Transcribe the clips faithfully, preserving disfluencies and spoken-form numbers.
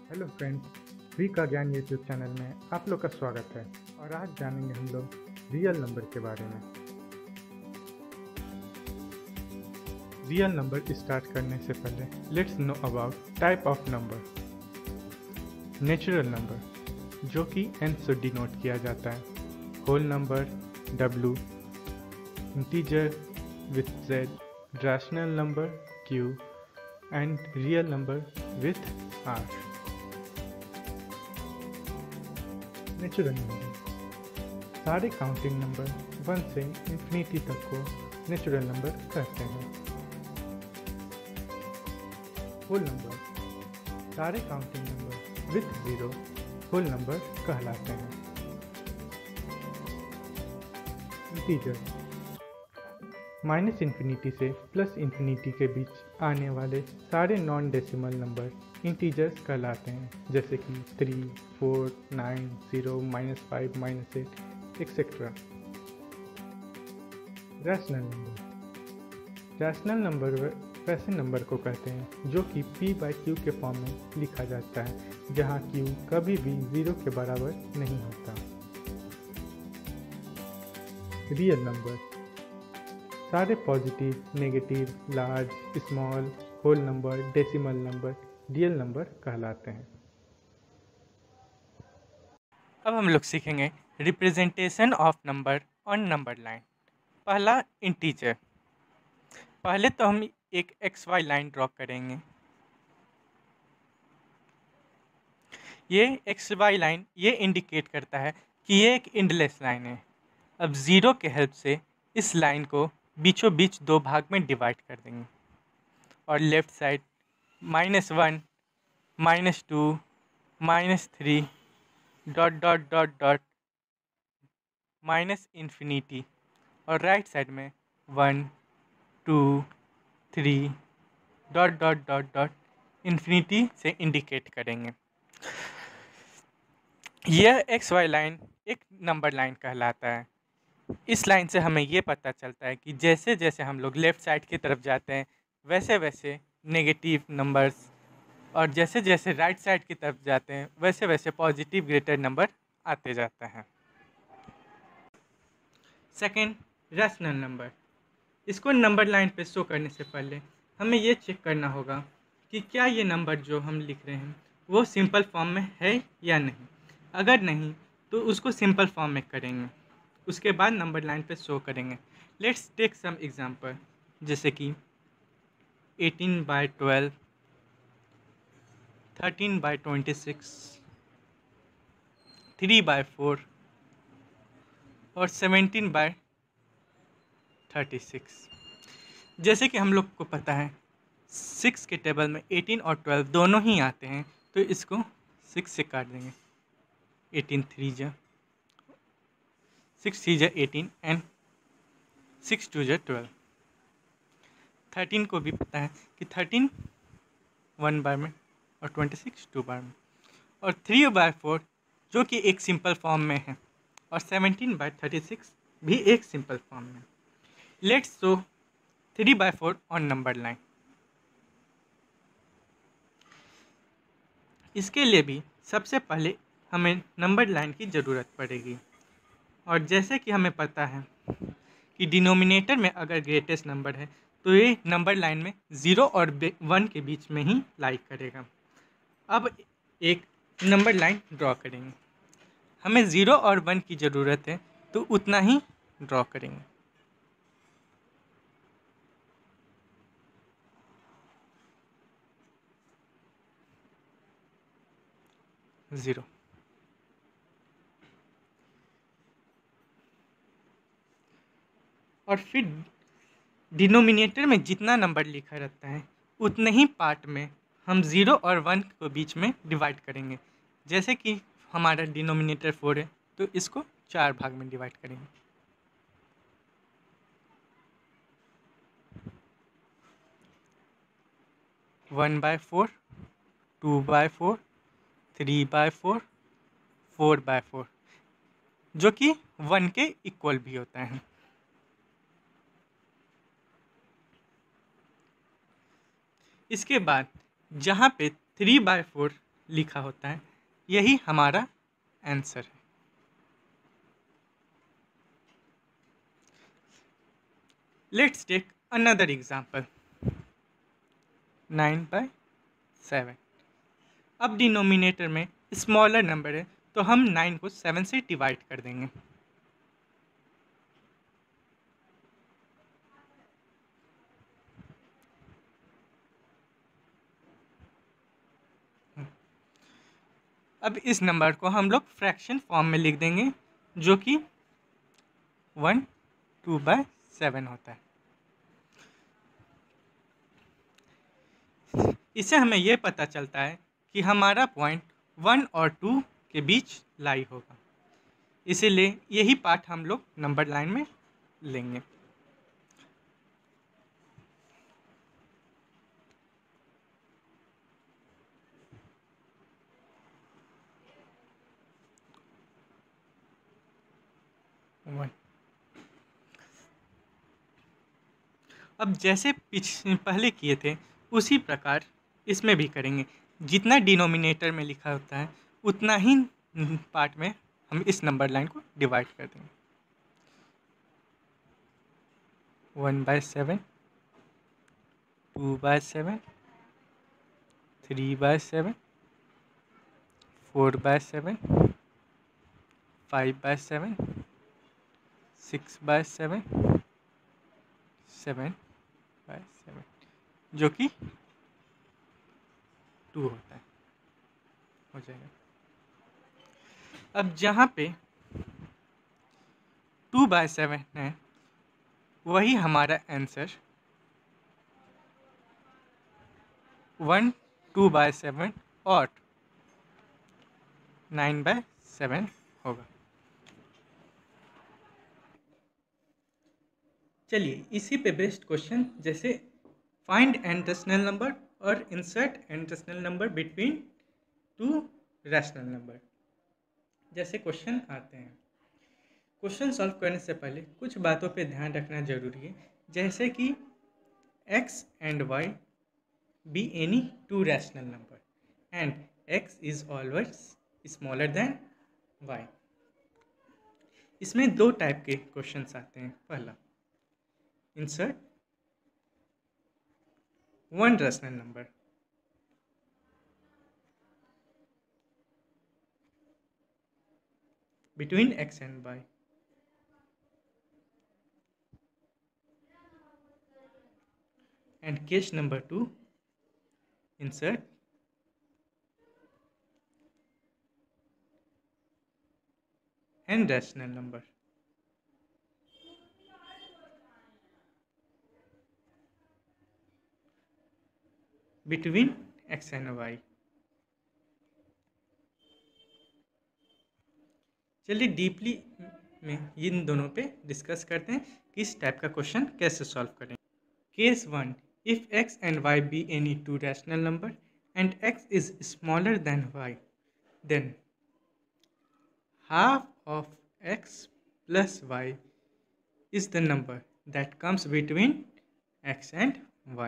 Hello friends, we का ज्ञान YouTube channel में आप लोग का स्वागत है। और आज जानेंगे हम लोग रियल नंबर के बारे में। रियल नंबर स्टार्ट करने से पहले let's know about type of number. Natural number, जो कि एन से डिनोट किया जाता है, whole number W, integer with Z, rational number Q and real number with R. Natural number, सारे काउंटिंग नंबर वन से इंफिनिटी तक को नेचुरल नंबर कहते हैं। होल नंबर, सारे counting number with zero whole number कहलाते हैं। इंटीजर, माइनस इन्फिनिटी से प्लस इन्फिनिटी के बीच आने वाले सारे नॉन डेसिमल नंबर इंटीजर्स कहलाते हैं, जैसे कि three, four, nine, zero, minus five, minus eight etcetera. Rational number, rational number वैसे नंबर को कहते हैं जो कि p बाई क्यू के फॉर्म में लिखा जाता है, जहाँ q कभी भी ज़ीरो के बराबर नहीं होता। रियल नंबर, सारे positive, negative, large, small, whole number, decimal number real number कहलाते हैं। अब हम लोग सीखेंगे representation of number on number line. पहला इंटीजर, पहले तो हम एक एक्स वाई लाइन ड्रॉ करेंगे। ये एक्स वाई लाइन ये इंडिकेट करता है कि ये एक इंडलेस लाइन है। अब ज़ीरो के हेल्प से इस लाइन को बीचों बीच दो भाग में डिवाइड कर देंगे और left side minus one, minus two, minus three, dot dot dot dot minus infinity, और राइट साइड में one, two, three, dot dot dot dot infinity से इंडिकेट करेंगे। यह एक्स वाई लाइन एक नंबर लाइन कहलाता है। इस लाइन से हमें ये पता चलता है कि जैसे जैसे हम लोग लेफ़्ट साइड की तरफ जाते हैं वैसे वैसे नेगेटिव नंबर्स, और जैसे जैसे राइट साइड की तरफ जाते हैं वैसे वैसे पॉजिटिव ग्रेटर नंबर आते जाते हैं। Second, rational number. इसको नंबर लाइन पे शो करने से पहले हमें ये चेक करना होगा कि क्या ये नंबर जो हम लिख रहे हैं वो सिंपल फॉर्म में है या नहीं। अगर नहीं तो उसको सिंपल फॉर्म में करेंगे, उसके बाद नंबर लाइन पे शो करेंगे। लेट्स टेक सम एग्जांपल, जैसे कि eighteen by twelve, thirteen by twenty six, three by four और सेवेंटीन बाई थर्टी सिक्स। जैसे कि हम लोग को पता है सिक्स के टेबल में एटीन और ट्वेल्व दोनों ही आते हैं, तो इसको सिक्स से काट देंगे। एटीन थ्री जा सिक्स थ्री जा एटीन एंड सिक्स टू जा ट्वेल्व। थर्टीन को भी पता है कि थर्टीन वन बार में और ट्वेंटी सिक्स टू बार में, और थ्री बाय फोर जो कि एक सिंपल फॉर्म में है, और सेवनटीन बाय थर्टी सिक्स भी एक सिंपल फॉर्म में। Let's show three by four on number line. इसके लिए भी सबसे पहले हमें नंबर लाइन की ज़रूरत पड़ेगी, और जैसे कि हमें पता है कि डिनोमिनेटर में अगर ग्रेटेस्ट नंबर है तो ये नंबर लाइन में ज़ीरो और वन के बीच में ही लाई करेगा। अब एक नंबर लाइन ड्रॉ करेंगे। हमें ज़ीरो और वन की ज़रूरत है तो उतना ही ड्रॉ करेंगे। ज़ीरो, और फिर डिनोमिनेटर में जितना नंबर लिखा रहता है उतने ही पार्ट में हम ज़ीरो और वन को बीच में डिवाइड करेंगे। जैसे कि हमारा डिनोमिनेटर फोर है तो इसको चार भाग में डिवाइड करेंगे। One by four, two by four, three by four, four by four, जो कि वन के इक्वल भी होता है। इसके बाद जहाँ पे थ्री बाय फोर लिखा होता है, यही हमारा आंसर है। Let's take another example, nine by seven. अब डिनोमिनेटर में स्मॉलर नंबर है, तो हम नाइन को सेवन से डिवाइड कर देंगे। अब इस नंबर को हम लोग फ्रैक्शन फॉर्म में लिख देंगे, जो कि वन टू बाय सेवन होता है। इससे हमें यह पता चलता है कि हमारा पॉइंट वन और टू के बीच लाई होगा, इसीलिए यही पार्ट हम लोग नंबर लाइन में लेंगे। वन। अब जैसे पिछ पहले किए थे उसी प्रकार इसमें भी करेंगे। जितना डिनोमिनेटर में लिखा होता है उतना ही पार्ट में हम इस नंबर लाइन को डिवाइड कर देंगे। One by seven, two by seven, three by seven, four by seven, five by seven, six by seven, seven by seven, जो कि टू होता है, हो जाएगा। अब जहाँ पे टू बाय सेवन है वही हमारा answer one two by seven और नाइन बाय सेवन होगा। चलिए इसी पे बेस्ड क्वेश्चन, जैसे फाइंड एन रैशनल नंबर और insert an rational number between two rational number, जैसे क्वेश्चन आते हैं। क्वेश्चन सॉल्व करने से पहले कुछ बातों पे ध्यान रखना जरूरी है, जैसे कि x and y be any two rational number and x is always smaller than y। इसमें दो टाइप के क्वेश्चंस आते हैं। पहला, insert one rational number, between x and y, and case number two, insert n rational number, between x and y। चलिए deeply में इन दोनों पे डिस्कस करते हैं कि इस टाइप का क्वेश्चन कैसे सॉल्व करें। Case one, if x and y be any two rational number and x is smaller than y, then half of x plus y is the number that comes between x and y,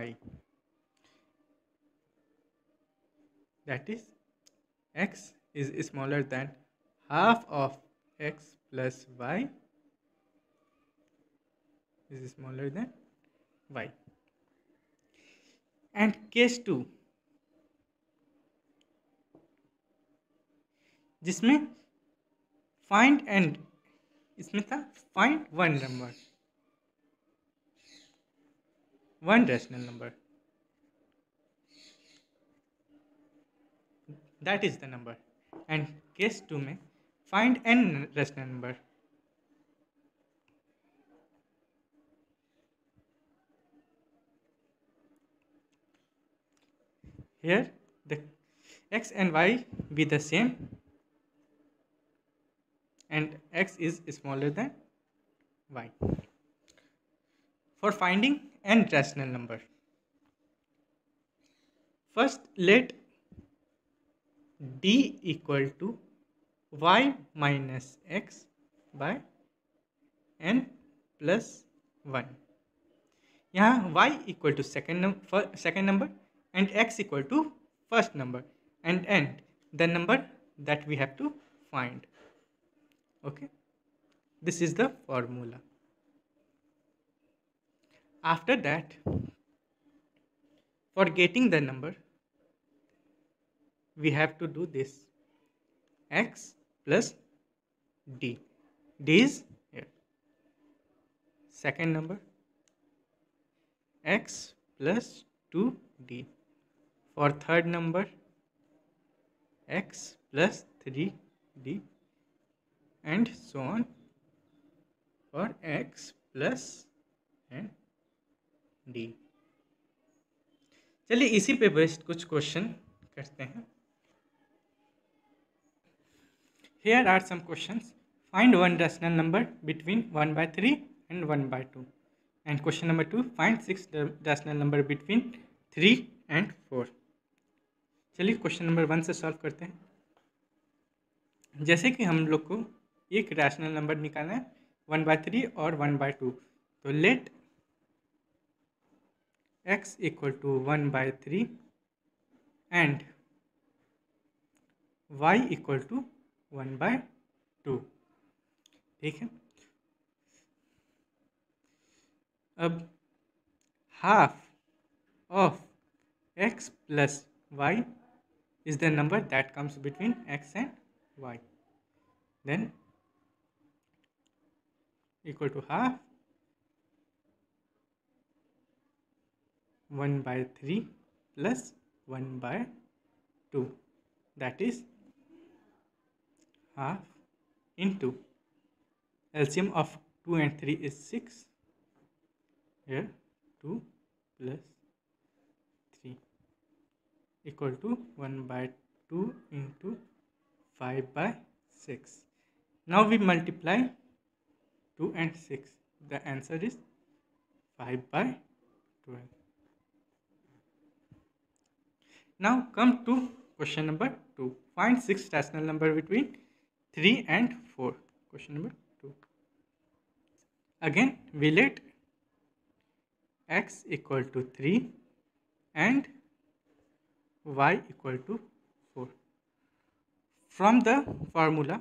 that is x is smaller than half of x plus y is smaller than y। and case two, जिसमें find and इसमें था find one number, one rational number, that is the number. And case two में find an rational number, here the x and y be the same and x is smaller than y। For finding n rational number, first let d equal to y minus x by n plus one. यहाँ y equal to second number second number and x equal to first number and n the number that we have to find. Okay, this is the formula. After that, for getting the number, we have to do this: x plus d. D is here. Second number, x plus two d. For third number, x plus three d, and so on for x plus and d. चलिए इसी पे based कुछ question करते हैं. Here are some questions. Find one rational number between one by three and one by two. And question number two, find six rational number between three and four. चलिए question number one से solve करते हैं. जैसे कि हम लोग को एक रैशनल नंबर निकालना है वन बाय थ्री और वन बाय टू, तो let x equal to one by three and y equal to one by two. ठीक है. अब half of x plus y is the number that comes between x and y. Then equal to half one by three plus one by two, that is half into L C M of two and three is six. Here two plus three equal to one by two into five by six. Now we multiply two and six. The answer is five by twelve. Now come to question number two. Find six rational number between three and four. Question number two. Again we let x equal to three and y equal to four. From the formula,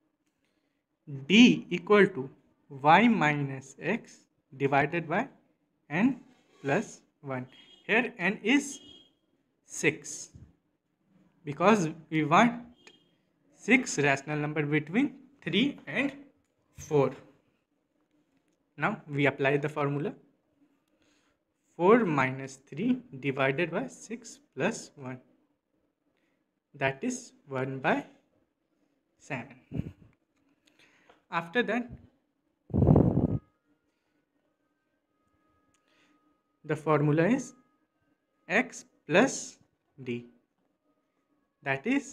d equal to y minus x divided by n plus one. Here n is six because we want six rational number between three and four. Now we apply the formula. four minus three divided by six plus one, that is one by seven. After that, the formula is x plus d, that is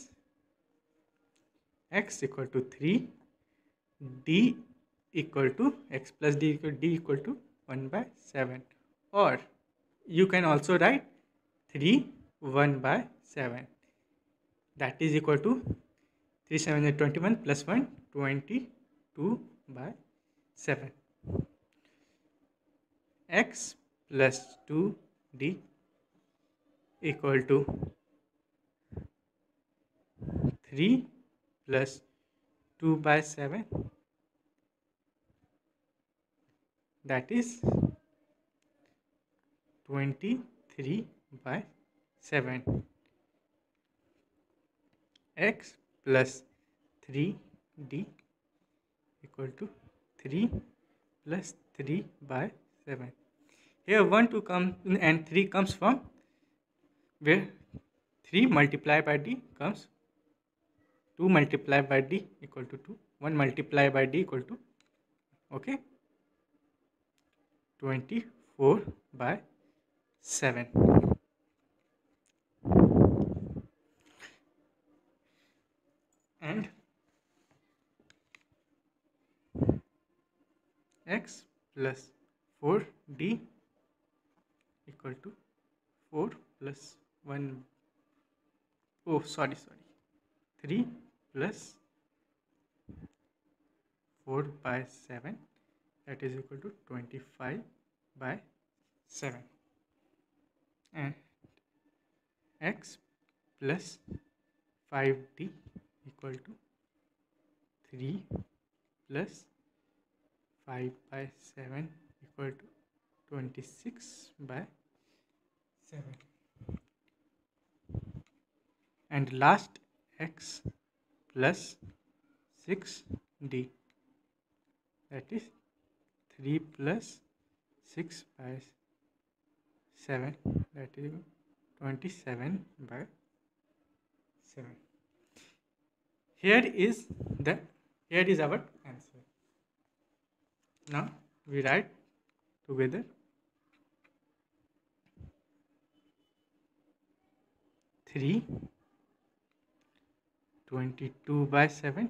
x equal to three, d equal to x plus d equal, d equal to one by seven, or you can also write three one by seven, that is equal to three seven is twenty-one plus one, twenty-two by seven. X plus two d equal to three plus two by seven, that is twenty-three by seven. X plus three d equal to three plus three by seven. Here one to come and three comes from where three multiplied by d comes two multiplied by d equal to two, one multiplied by d equal to, okay, twenty-four by seven. And x plus four d equal to four plus one, oh sorry sorry three plus four by seven, that is equal to twenty-five by seven. And x plus five D equal to three plus five by seven equal to twenty six by seven and last X plus six D that is three plus six by seven, that is twenty-seven by seven. Here is the here is our answer. Now we write together. Three, twenty-two by seven,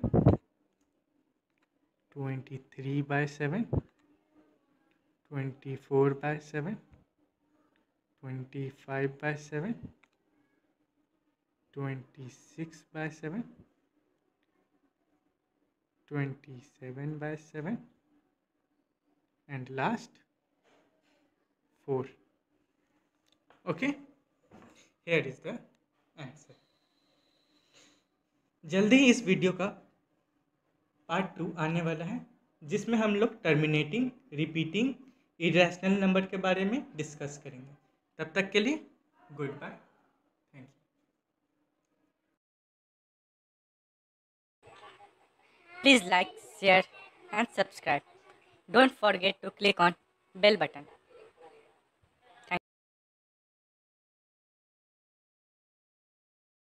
twenty-three by seven, twenty-four by seven, twenty-five by seven, twenty-six by seven, twenty-seven by seven, and last four. Okay, here is the answer. जल्दी ही इस video का part two आने वाला है, जिसमें हम लोग terminating, repeating, irrational number के बारे में डिस्कस करेंगे. तब तक के लिए goodbye. Thank you. Please like, share and subscribe. Don't forget to click on bell button.